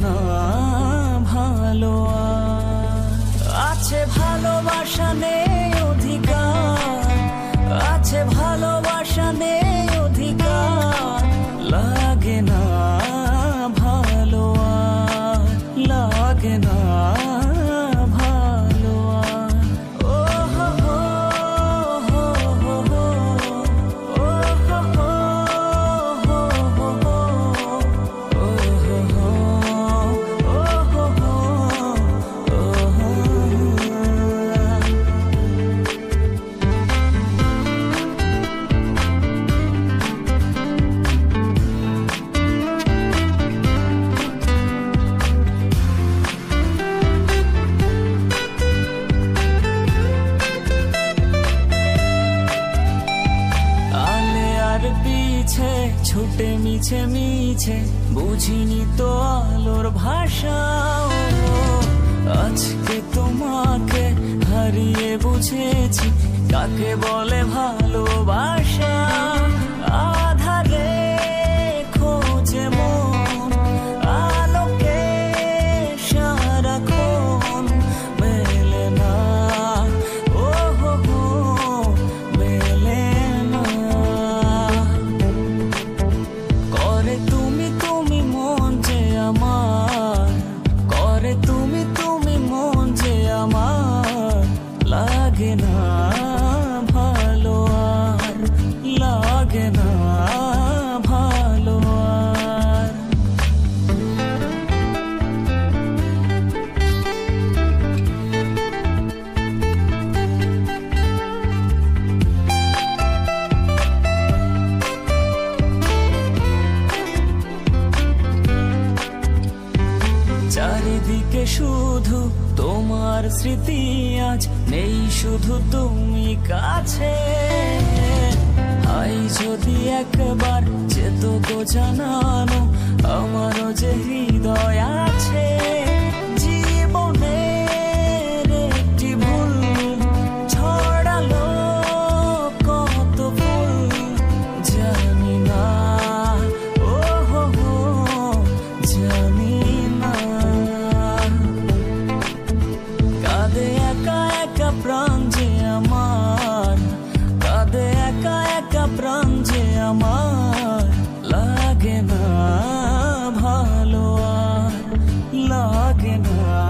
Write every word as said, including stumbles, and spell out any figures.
না ভালো আছে ভালোবাসা নেই অধিকার আছে ভালোবাসা নেই অধিকার লাগে না ভালো লাগে না ছুটে মিছে মিছে বুঝিনি তো আলোর ভাষা আজকে তোমাকে হারিয়ে বুঝেছি কাকে বলে ভালোবাসা আধারে খোঁজে মন আলোকে সারাক্ষণ মেলে না ও হো হো মেলে না করে তুমি তুমি মন যে আমার করে তুমি তুমি মন যে আমার লাগে না ভালো আর লাগে না ভালো আর চারিদিকে শুধু তোমার স্মৃতি আজ নেই শুধু তুমি কাছে হাই যদি একবার যেত গো জানানো আমারও যে হৃদয় আছে জীবনের একটি ভুল ছড়ালো কত ফুল জানি না ও হো হো জানি না কাঁদে একা একা প্রাণ যে আমার কাঁদে একা একা প্রাণ যে আমার লাগে না ভালো আর লাগে না